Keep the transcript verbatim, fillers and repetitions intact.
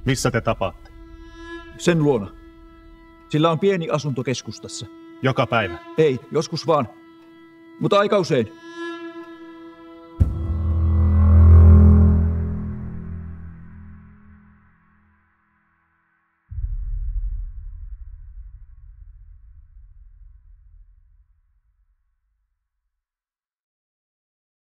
Missä te tapaatte? Sen luona. Sillä on pieni asunto keskustassa. Joka päivä? Ei, joskus vaan. Mutta aika usein.